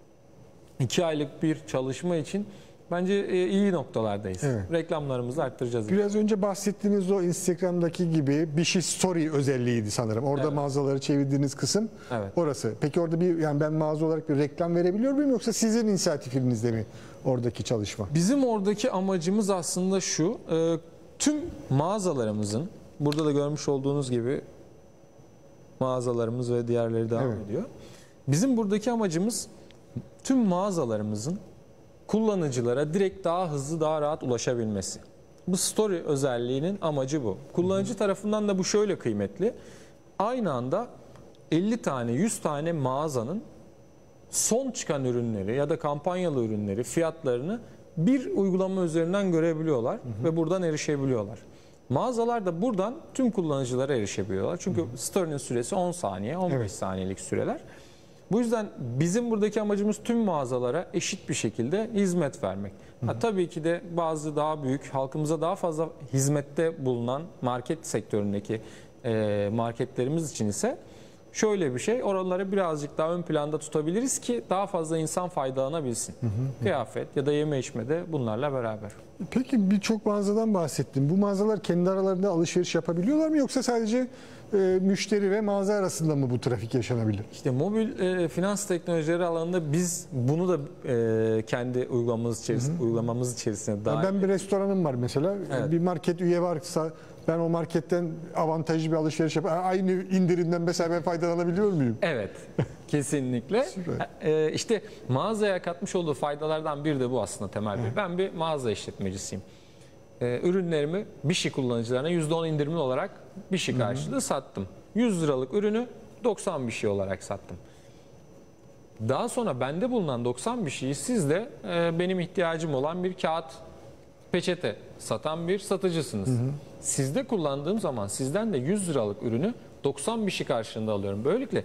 iki aylık bir çalışma için bence iyi noktalardayız. Evet. Reklamlarımızı arttıracağız. Biraz önce bahsettiğiniz o Instagram'daki gibi bir şey story özelliğiydi sanırım. Orada evet, mağazaları çevirdiğiniz kısım, evet, orası. Peki orada bir, yani ben mağaza olarak bir reklam verebiliyor muyum, yoksa sizin inisiyatifinizde mi oradaki çalışma? Bizim oradaki amacımız aslında şu. E, tüm mağazalarımızın, burada da görmüş olduğunuz gibi mağazalarımız ve diğerleri devam, evet, ediyor. Bizim buradaki amacımız tüm mağazalarımızın kullanıcılara direkt daha hızlı, daha rahat ulaşabilmesi. Bu story özelliğinin amacı bu. Kullanıcı, hı hı, tarafından da bu şöyle kıymetli. Aynı anda elli tane, yüz tane mağazanın son çıkan ürünleri ya da kampanyalı ürünleri, fiyatlarını bir uygulama üzerinden görebiliyorlar, hı hı, ve buradan erişebiliyorlar. Mağazalar da buradan tüm kullanıcılara erişebiliyorlar. Çünkü, hı hı, story'nin süresi on saniye, on beş, evet, saniyelik süreler. Bu yüzden bizim buradaki amacımız tüm mağazalara eşit bir şekilde hizmet vermek. Hı hı. Ha, tabii ki de bazı daha büyük, halkımıza daha fazla hizmette bulunan market sektöründeki e, marketlerimiz için ise şöyle bir şey, oraları birazcık daha ön planda tutabiliriz ki daha fazla insan faydalanabilsin. Hı hı. Kıyafet ya da yeme içmede bunlarla beraber. Peki birçok mağazadan bahsettim. Bu mağazalar kendi aralarında alışveriş yapabiliyorlar mı yoksa sadece e, müşteri ve mağaza arasında mı bu trafik yaşanabilir? İşte mobil e, finans teknolojileri alanında biz bunu da e, kendi uygulamamız içerisinde, uygulamamız içerisinde dahil. Ben bir restoranım var mesela. Evet. Bir market üye varsa ben o marketten avantajlı bir alışveriş yapar. Aynı indirimden mesela ben faydalanabiliyor muyum? Evet, kesinlikle. Ee, işte mağazaya katmış olduğu faydalardan biri de bu aslında Temel Bey. Ben bir mağaza işletmecisiyim. Ee, ürünlerimi Bişi kullanıcılarına yüzde on indirimli olarak Bişi karşılığı sattım. yüz liralık ürünü doksan Bişi olarak sattım. Daha sonra bende bulunan doksan Bişi'yi siz de e, benim ihtiyacım olan bir kağıt peçete satan bir satıcısınız. Hı hı. Sizde kullandığım zaman sizden de yüz liralık ürünü doksan Bişi karşılığında alıyorum. Böylelikle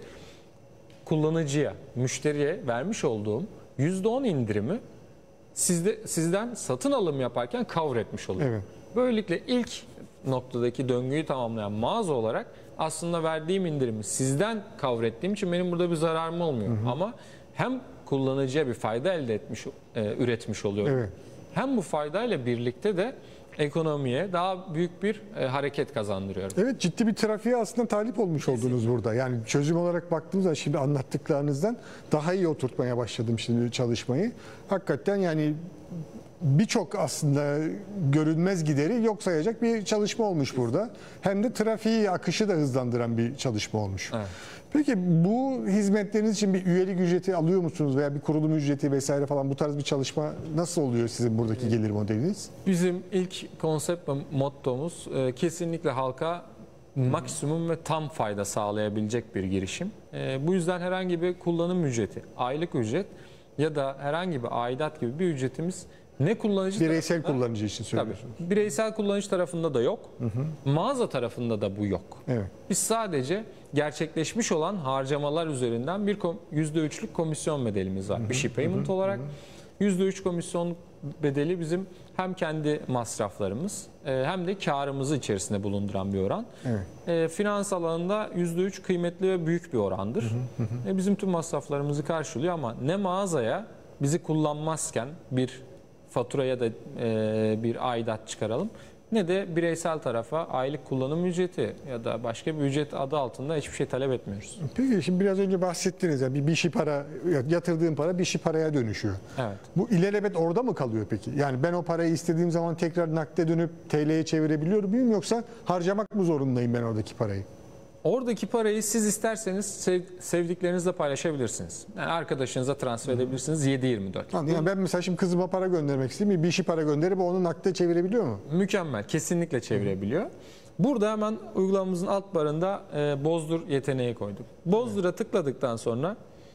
kullanıcıya, müşteriye vermiş olduğum yüzde on indirimi sizde, sizden satın alım yaparken cover etmiş oluyorum. Evet. Böylelikle ilk noktadaki döngüyü tamamlayan mağaza olarak aslında verdiğim indirimi sizden cover ettiğim için benim burada bir zararım olmuyor. Hı hı. Ama hem kullanıcıya bir fayda elde etmiş, e, üretmiş oluyorum. Evet. Hem bu faydayla birlikte de ekonomiye daha büyük bir e, hareket kazandırıyorum. Evet, ciddi bir trafiğe aslında talip olmuş Kesinlikle. oldunuz burada. Yani çözüm olarak baktığımızda şimdi anlattıklarınızdan daha iyi oturtmaya başladım şimdi çalışmayı. Hakikaten yani birçok aslında görünmez gideri yok sayacak bir çalışma olmuş burada. Hem de trafiği, akışı da hızlandıran bir çalışma olmuş. Evet. Peki bu hizmetleriniz için bir üyelik ücreti alıyor musunuz veya bir kurulum ücreti vesaire falan, bu tarz bir çalışma nasıl oluyor sizin buradaki gelir modeliniz? Bizim ilk konsept ve mottomuz kesinlikle halka maksimum ve tam fayda sağlayabilecek bir girişim. Bu yüzden herhangi bir kullanım ücreti, aylık ücret ya da herhangi bir aidat gibi bir ücretimiz ne kullanıcı bireysel tarafında, kullanıcı için söylüyorsunuz. Tabii, bireysel kullanıcı tarafında da yok. Hı hı. Mağaza tarafında da bu yok. Evet. Biz sadece gerçekleşmiş olan harcamalar üzerinden bir yüzde üçlük komisyon bedelimiz var. Hı hı. Bir şey payment hı hı. olarak yüzde üç komisyon bedeli bizim hem kendi masraflarımız hem de karımızı içerisinde bulunduran bir oran. Evet. Finans alanında yüzde üç kıymetli ve büyük bir orandır. Hı hı hı. Bizim tüm masraflarımızı karşılıyor ama ne mağazaya bizi kullanmazken bir fatura ya da e, bir aidat çıkaralım ne de bireysel tarafa aylık kullanım ücreti ya da başka bir ücret adı altında hiçbir şey talep etmiyoruz. Peki şimdi biraz önce bahsettiniz ya, bir, bir şey para, yatırdığım para bir şey paraya dönüşüyor. Evet. Bu ilelebet orada mı kalıyor peki? Yani ben o parayı istediğim zaman tekrar nakde dönüp T L'ye çevirebiliyor muyum yoksa harcamak mı zorundayım ben oradaki parayı? Oradaki parayı siz isterseniz sev, sevdiklerinizle paylaşabilirsiniz. Yani arkadaşınıza transfer edebilirsiniz yedi yirmi dört. Yani ben mesela şimdi kızıma para göndermek isteyeyim, bir işi para gönderip onu nakde çevirebiliyor mu? Mükemmel, kesinlikle çevirebiliyor. Burada hemen uygulamamızın alt barında e, bozdur yeteneği koyduk. Bozdur'a tıkladıktan sonra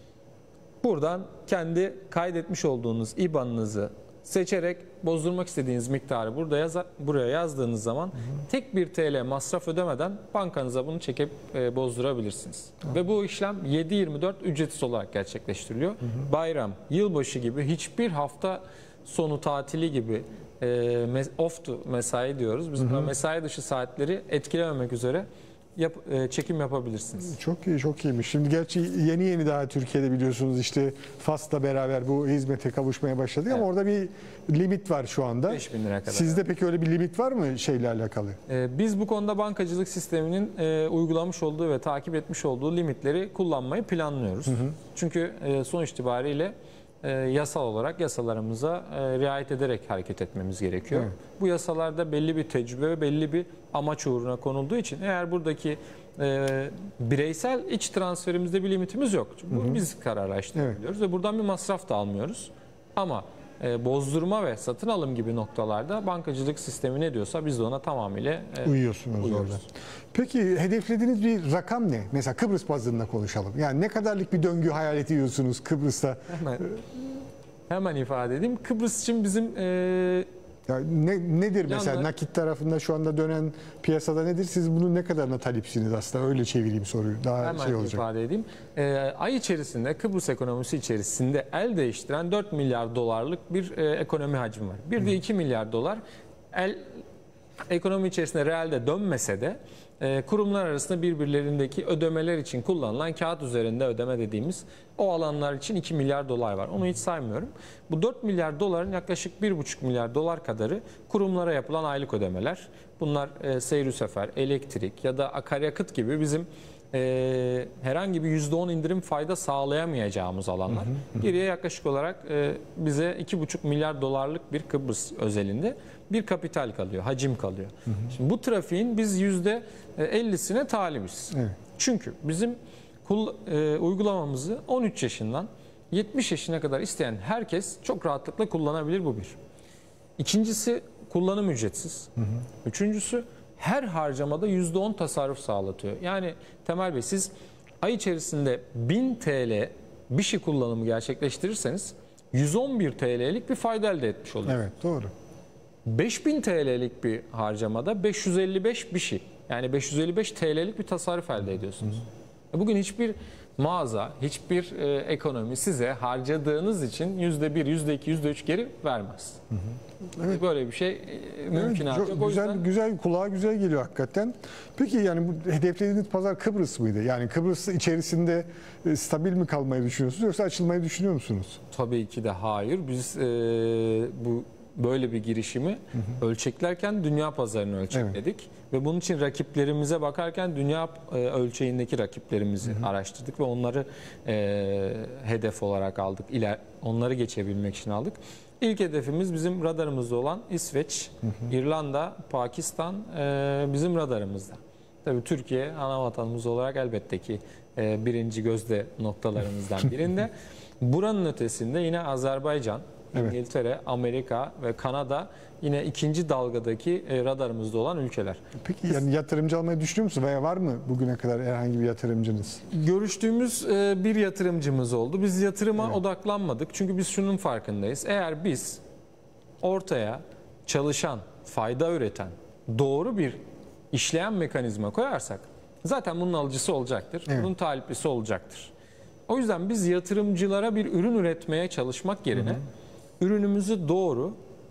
buradan kendi kaydetmiş olduğunuz İ B A N'ınızı seçerek bozdurmak istediğiniz miktarı burada yaza, buraya yazdığınız zaman hı hı. tek bir T L masraf ödemeden bankanıza bunu çekip e, bozdurabilirsiniz. Hı. Ve bu işlem yedi yirmi dört ücretsiz olarak gerçekleştiriliyor. Hı hı. Bayram, yılbaşı gibi hiçbir hafta sonu tatili gibi e, off to mesai diyoruz. Biz buna mesai dışı saatleri etkilememek üzere Yap, e, çekim yapabilirsiniz. Çok iyi, çok iyiymiş. Şimdi gerçi yeni yeni daha Türkiye'de biliyorsunuz işte Fas'la beraber bu hizmete kavuşmaya başladık evet. ama orada bir limit var şu anda. beş bin lira kadar. Sizde peki öyle bir limit var mı şeyle alakalı? E, biz bu konuda bankacılık sisteminin e, uygulamış olduğu ve takip etmiş olduğu limitleri kullanmayı planlıyoruz. Hı hı. Çünkü e, sonuç itibariyle E, yasal olarak yasalarımıza e, riayet ederek hareket etmemiz gerekiyor. Evet. Bu yasalarda belli bir tecrübe ve belli bir amaç uğruna konulduğu için eğer buradaki e, bireysel iç transferimizde bir limitimiz yok. Çünkü bunu biz kararlaştırabiliyoruz evet. ve buradan bir masraf da almıyoruz. Ama e, bozdurma ve satın alım gibi noktalarda bankacılık sistemi ne diyorsa biz de ona tamamıyla e, uyuyorsunuz. uyuyoruz. Orada. Peki hedeflediğiniz bir rakam ne? Mesela Kıbrıs bazında konuşalım. Yani ne kadarlık bir döngü hayal ediyorsunuz Kıbrıs'ta? Hemen, hemen ifade edeyim. Kıbrıs için bizim e, ya ne, nedir mesela yanlar, nakit tarafında şu anda dönen piyasada nedir? Siz bunun ne kadarına talipsiniz aslında? Öyle çevireyim soruyu. Daha hemen şey olacak. ifade edeyim. E, ay içerisinde Kıbrıs ekonomisi içerisinde el değiştiren dört milyar dolarlık bir e, ekonomi hacmi var. Bir de iki milyar dolar el ekonomi içerisinde realde dönmese de e, kurumlar arasında birbirlerindeki ödemeler için kullanılan kağıt üzerinde ödeme dediğimiz o alanlar için iki milyar dolar var. Onu hiç saymıyorum. Bu dört milyar doların yaklaşık bir buçuk milyar dolar kadarı kurumlara yapılan aylık ödemeler. Bunlar e, seyir sefer, elektrik ya da akaryakıt gibi bizim e, herhangi bir yüzde on indirim fayda sağlayamayacağımız alanlar. Hı hı hı. Geriye yaklaşık olarak e, bize iki buçuk milyar dolarlık bir Kıbrıs özelinde bir kapital kalıyor, hacim kalıyor. Hı hı. Şimdi bu trafiğin biz yüzde ellisine talibiz. Evet. Çünkü bizim kul, e, uygulamamızı on üç yaşından yetmiş yaşına kadar isteyen herkes çok rahatlıkla kullanabilir, bu bir. İkincisi, kullanım ücretsiz. Hı hı. Üçüncüsü, her harcamada yüzde on tasarruf sağlatıyor. Yani Temel Bey, siz ay içerisinde bin TL bir şey kullanımı gerçekleştirirseniz yüz on bir TL'lik bir fayda elde etmiş oluyorsunuz. Evet, doğru. beş bin TL'lik bir harcamada beş yüz elli beş bir şey. Yani beş yüz elli beş TL'lik bir tasarruf elde ediyorsunuz. Hı hı. Bugün hiçbir mağaza, hiçbir e, ekonomi size harcadığınız için yüzde bir, yüzde iki, yüzde üç geri vermez. Hı hı. Evet. Böyle bir şey e, mümkünatı evet, yok. O güzel, yüzden... güzel, kulağa güzel geliyor hakikaten. Peki yani bu hedeflediğiniz pazar Kıbrıs mıydı? Yani Kıbrıs içerisinde e, stabil mi kalmayı düşünüyorsunuz yoksa açılmayı düşünüyor musunuz? Tabii ki de hayır. Biz e, bu böyle bir girişimi hı hı. ölçeklerken dünya pazarını ölçekledik. Evet. Ve bunun için rakiplerimize bakarken dünya e, ölçeğindeki rakiplerimizi hı hı. araştırdık ve onları e, hedef olarak aldık. İler, onları geçebilmek için aldık. İlk hedefimiz bizim radarımızda olan İsveç, hı hı. İrlanda, Pakistan e, bizim radarımızda. Tabii Türkiye ana vatanımız olarak elbette ki e, birinci gözde noktalarımızdan birinde. Buranın ötesinde yine Azerbaycan, evet. İngiltere, Amerika ve Kanada yine ikinci dalgadaki radarımızda olan ülkeler. Peki yani yatırımcı almayı düşünüyor musun veya var mı bugüne kadar herhangi bir yatırımcınız? Görüştüğümüz bir yatırımcımız oldu. Biz yatırıma evet. odaklanmadık. Çünkü biz şunun farkındayız. Eğer biz ortaya çalışan, fayda üreten, doğru bir işleyen mekanizma koyarsak zaten bunun alıcısı olacaktır. Evet. Bunun taliplisi olacaktır. O yüzden biz yatırımcılara bir ürün üretmeye çalışmak yerine hı hı. ürünümüzü doğru,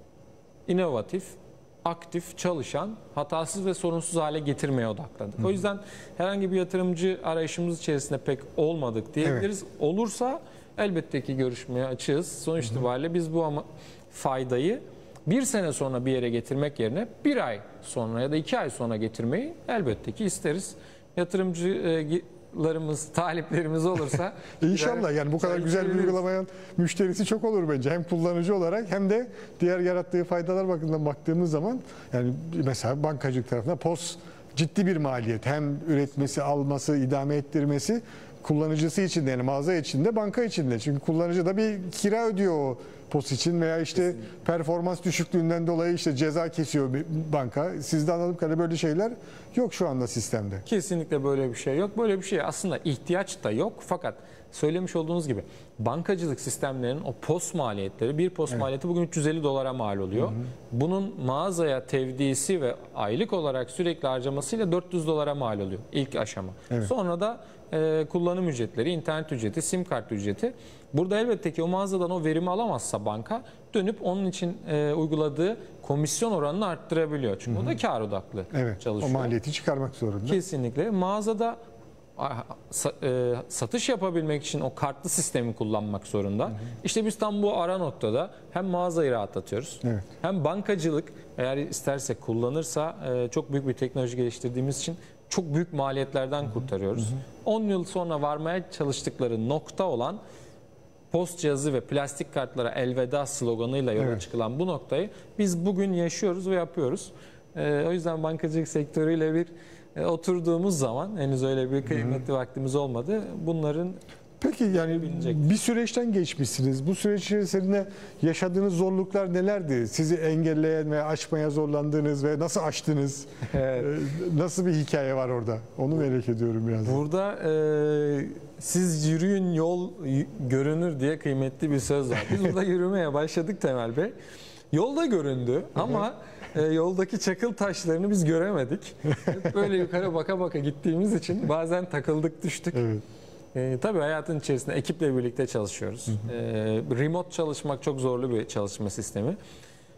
inovatif, aktif, çalışan, hatasız ve sorunsuz hale getirmeye odakladık. Hı hı. O yüzden herhangi bir yatırımcı arayışımız içerisinde pek olmadık diyebiliriz. Evet. Olursa elbette ki görüşmeye açığız. Sonuç itibariyle biz bu ama faydayı bir sene sonra bir yere getirmek yerine bir ay sonra ya da iki ay sonra getirmeyi elbette ki isteriz. Yatırımcı e, larımız, taliplerimiz olursa İnşallah yani bu kadar güzel bir uygulamayan müşterisi çok olur bence. Hem kullanıcı olarak hem de diğer yarattığı faydalar bakımından baktığımız zaman yani mesela bankacılık tarafında P O S ciddi bir maliyet. Hem üretmesi, alması, idame ettirmesi kullanıcısı için de yani mağaza için de banka için de. Çünkü kullanıcı da bir kira ödüyor o P O S için veya işte kesinlikle. Performans düşüklüğünden dolayı işte ceza kesiyor bir banka. Sizde anladığım kadarıyla böyle şeyler yok şu anda sistemde. Kesinlikle böyle bir şey yok. Böyle bir şey aslında ihtiyaç da yok. Fakat söylemiş olduğunuz gibi bankacılık sistemlerinin o P O S maliyetleri, bir P O S evet. maliyeti bugün üç yüz elli dolara mal oluyor. Hı hı. Bunun mağazaya tevdisi ve aylık olarak sürekli harcamasıyla dört yüz dolara mal oluyor ilk aşama. Evet. Sonra da e, kullanım ücretleri, internet ücreti, sim kart ücreti. Burada elbette ki o mağazadan o verimi alamazsa banka dönüp onun için e, uyguladığı komisyon oranını arttırabiliyor. Çünkü hı hı. o da kar odaklı evet, çalışıyor. O maliyeti çıkarmak zorunda. Kesinlikle. Mağazada satış yapabilmek için o kartlı sistemi kullanmak zorunda. Hı hı. İşte biz tam bu ara noktada hem mağazayı rahatlatıyoruz. Evet. Hem bankacılık eğer isterse kullanırsa çok büyük bir teknoloji geliştirdiğimiz için çok büyük maliyetlerden hı hı. kurtarıyoruz. Hı hı. on yıl sonra varmaya çalıştıkları nokta olan post cihazı ve plastik kartlara elveda sloganıyla yola evet. çıkılan bu noktayı biz bugün yaşıyoruz ve yapıyoruz. O yüzden bankacılık sektörüyle bir E, oturduğumuz zaman henüz öyle bir kıymetli Hı-hı. vaktimiz olmadı. Bunların peki yani bir süreçten geçmişsiniz. Bu süreç içerisinde yaşadığınız zorluklar nelerdi? Sizi engelleyen ve aşmaya zorlandığınız ve nasıl aştınız? Evet. Ee, nasıl bir hikaye var orada? Onu merak ediyorum biraz. Burada e, siz yürüyün yol görünür diye kıymetli bir söz var. Biz burada yürümeye başladık Temel Bey. Yolda göründü ama e, yoldaki çakıl taşlarını biz göremedik. Hep böyle yukarı baka baka gittiğimiz için bazen takıldık düştük. Evet. E, tabii hayatın içerisinde ekiple birlikte çalışıyoruz. Hı hı. E, remote çalışmak çok zorlu bir çalışma sistemi.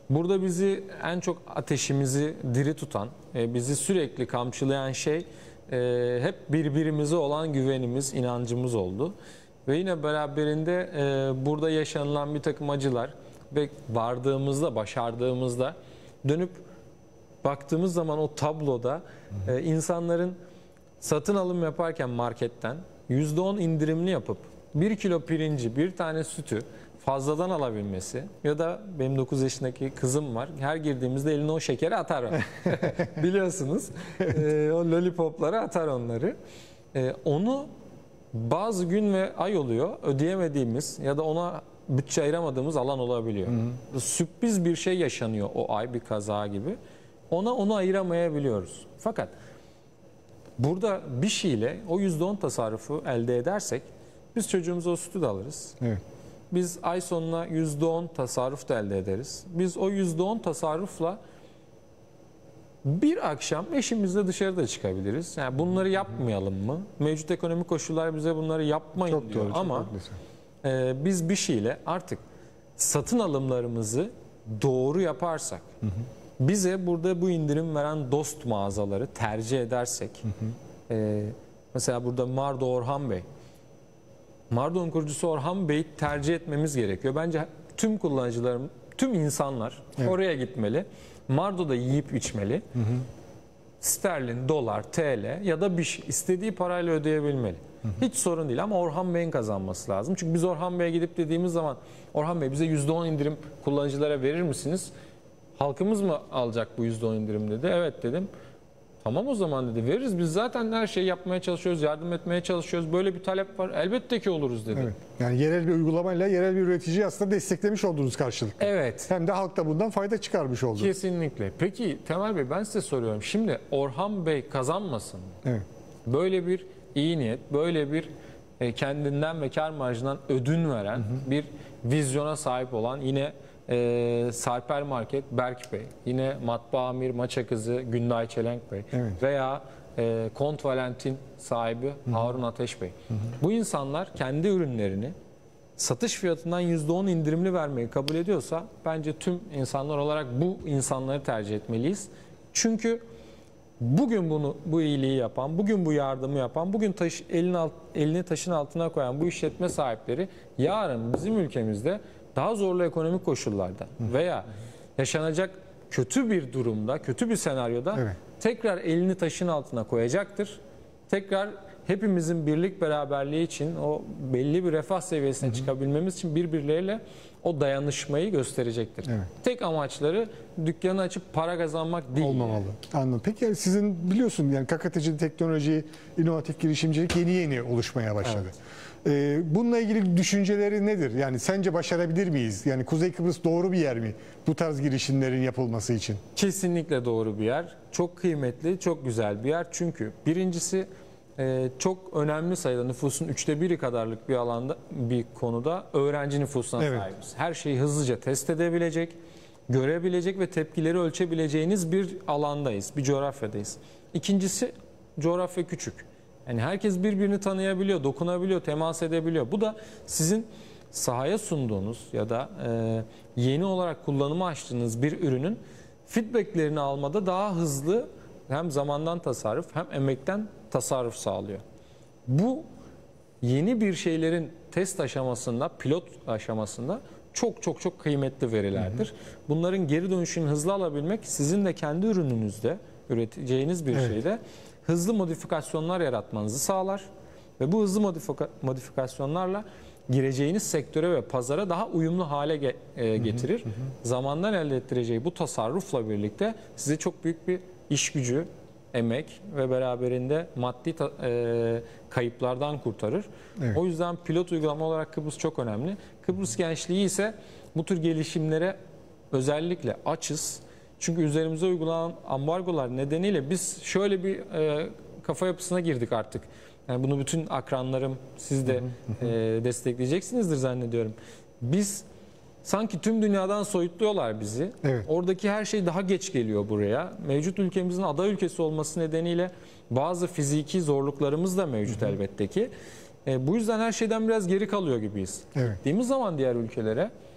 Burada bizi en çok ateşimizi diri tutan, e, bizi sürekli kamçılayan şey e, hep birbirimize olan güvenimiz, inancımız oldu. Ve yine beraberinde e, burada yaşanılan bir takım acılar ve vardığımızda, başardığımızda dönüp baktığımız zaman o tabloda e, insanların satın alım yaparken marketten yüzde on indirimli yapıp bir kilo pirinci, bir tane sütü fazladan alabilmesi ya da benim dokuz yaşındaki kızım var. Her girdiğimizde eline o şekeri atar o. Biliyorsunuz. E, o lollipoplara atar onları. E, onu bazı gün ve ay oluyor ödeyemediğimiz ya da ona bütçe ayıramadığımız alan olabiliyor. Hı hı. Sürpriz bir şey yaşanıyor o ay, bir kaza gibi. Ona onu ayıramayabiliyoruz. Fakat burada bir şeyle o yüzde on tasarrufu elde edersek biz çocuğumuza o sütü de alırız. Evet. Biz ay sonuna yüzde on tasarruf da elde ederiz. Biz o yüzde on tasarrufla bir akşam eşimizle dışarıda çıkabiliriz. Yani bunları yapmayalım mı? Mevcut ekonomik koşullar bize bunları yapmayın Çok diyor. doğru, çok ama haklısın. e, biz bir şeyle artık satın alımlarımızı doğru yaparsak, hı hı. bize burada bu indirim veren dost mağazaları tercih edersek, hı hı. E, mesela burada Mardo Orhan Bey, Mardo'nun kurucusu Orhan Bey'i tercih etmemiz gerekiyor. Bence tüm kullanıcılarım, tüm insanlar evet. oraya gitmeli. Mardo'da yiyip içmeli. Hı hı. Sterlin, dolar, T L ya da bir şey istediği parayla ödeyebilmeli. Hı hı. Hiç sorun değil ama Orhan Bey'in kazanması lazım. Çünkü biz Orhan Bey'e gidip dediğimiz zaman Orhan Bey bize yüzde on indirim kullanıcılara verir misiniz? Halkımız mı alacak bu yüzde on indirim dedi. Evet dedim. Tamam o zaman dedi, veririz. Biz zaten her şeyi yapmaya çalışıyoruz, yardım etmeye çalışıyoruz. Böyle bir talep var. Elbette ki oluruz dedi. Evet. Yani yerel bir uygulamayla yerel bir üreticiyi aslında desteklemiş oldunuz karşılıklı. Evet. Hem de halk da bundan fayda çıkarmış oldu. Kesinlikle. Peki Temel Bey, ben size soruyorum. Şimdi Orhan Bey kazanmasın mı? Evet. Böyle bir iyi niyet, böyle bir kendinden ve kar marjından ödün veren hı hı. bir vizyona sahip olan yine e, Sarper Market Berk Bey, yine Matbaa Amir Maça Kızı Günday Çelenk Bey evet. veya e, Kont Valentin sahibi hı hı. Harun Ateş Bey. Hı hı. Bu insanlar kendi ürünlerini satış fiyatından yüzde on indirimli vermeyi kabul ediyorsa bence tüm insanlar olarak bu insanları tercih etmeliyiz. Çünkü bugün bunu bu iyiliği yapan, bugün bu yardımı yapan, bugün taş, elini, alt, elini taşın altına koyan bu işletme sahipleri yarın bizim ülkemizde daha zorlu ekonomik koşullarda veya yaşanacak kötü bir durumda, kötü bir senaryoda evet. tekrar elini taşın altına koyacaktır. Tekrar hepimizin birlik beraberliği için o belli bir refah seviyesine hı hı. çıkabilmemiz için birbirleriyle o dayanışmayı gösterecektir. Evet. Tek amaçları dükkanı açıp para kazanmak değil. Olmamalı. Yani. Anladım. Peki yani sizin biliyorsun yani K K T C teknoloji, inovatif girişimcilik yeni yeni oluşmaya başladı. Evet. Ee, bununla ilgili düşünceleri nedir? Yani sence başarabilir miyiz? Yani Kuzey Kıbrıs doğru bir yer mi bu tarz girişimlerin yapılması için? Kesinlikle doğru bir yer. Çok kıymetli, çok güzel bir yer. Çünkü birincisi Ee, çok önemli sayıda nüfusun üçte biri kadarlık bir alanda, bir konuda öğrenci nüfusuna evet. sahibiz. Her şeyi hızlıca test edebilecek, görebilecek ve tepkileri ölçebileceğiniz bir alandayız, bir coğrafyadayız. İkincisi coğrafya küçük. Yani herkes birbirini tanıyabiliyor, dokunabiliyor, temas edebiliyor. Bu da sizin sahaya sunduğunuz ya da e, yeni olarak kullanıma açtığınız bir ürünün feedbacklerini almada daha hızlı hem zamandan tasarruf hem emekten tasarruf sağlıyor. Bu yeni bir şeylerin test aşamasında, pilot aşamasında çok çok çok kıymetli verilerdir. Hı hı. Bunların geri dönüşünü hızlı alabilmek sizin de kendi ürününüzde üreteceğiniz bir evet. şeyde hızlı modifikasyonlar yaratmanızı sağlar ve bu hızlı modifika modifikasyonlarla gireceğiniz sektöre ve pazara daha uyumlu hale ge e, getirir. Hı hı. Zamandan elde ettireceği bu tasarrufla birlikte size çok büyük bir iş gücü, emek ve beraberinde maddi e, kayıplardan kurtarır. Evet. O yüzden pilot uygulama olarak Kıbrıs çok önemli. Kıbrıs gençliği ise bu tür gelişimlere özellikle açız. Çünkü üzerimize uygulanan ambargolar nedeniyle biz şöyle bir e, kafa yapısına girdik artık. Yani bunu bütün akranlarım, siz de e, destekleyeceksinizdir zannediyorum. Biz sanki tüm dünyadan soyutluyorlar bizi. Evet. Oradaki her şey daha geç geliyor buraya. Mevcut ülkemizin aday ülkesi olması nedeniyle bazı fiziki zorluklarımız da mevcut hı hı. elbette ki. E, bu yüzden her şeyden biraz geri kalıyor gibiyiz. Evet. Gittiğimiz zaman diğer ülkelere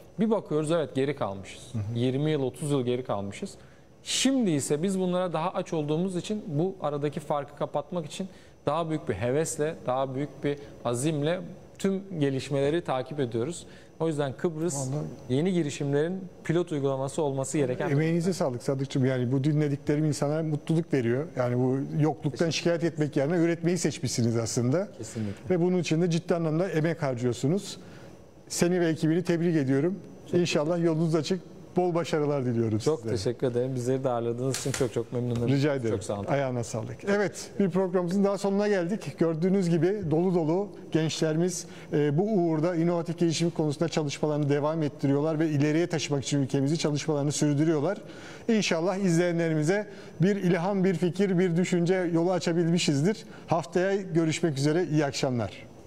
Bir bakıyoruz evet geri kalmışız. Hı hı. yirmi yıl otuz yıl geri kalmışız. Şimdi ise biz bunlara daha aç olduğumuz için bu aradaki farkı kapatmak için daha büyük bir hevesle, daha büyük bir azimle tüm gelişmeleri takip ediyoruz. O yüzden Kıbrıs Vallahi... yeni girişimlerin pilot uygulaması olması gereken... Emeğinize sağlık Sadıkçığım. Yani bu dinlediklerim insana mutluluk veriyor. Yani bu yokluktan şikayet etmek yerine üretmeyi seçmişsiniz aslında. Kesinlikle. Ve bunun için de ciddi anlamda emek harcıyorsunuz. Seni ve ekibini tebrik ediyorum. Çok İnşallah yolunuz açık. Bol başarılar diliyoruz Çok size. teşekkür ederim. Bizleri de ağırladığınız için çok çok memnunum. Rica ederim. Çok sağ olun. Ayağına sağlık. Evet, bir programımızın daha sonuna geldik. Gördüğünüz gibi dolu dolu gençlerimiz e, bu uğurda inovatif gelişim konusunda çalışmalarını devam ettiriyorlar ve ileriye taşımak için ülkemizi çalışmalarını sürdürüyorlar. İnşallah izleyenlerimize bir ilham, bir fikir, bir düşünce yolu açabilmişizdir. Haftaya görüşmek üzere. İyi akşamlar.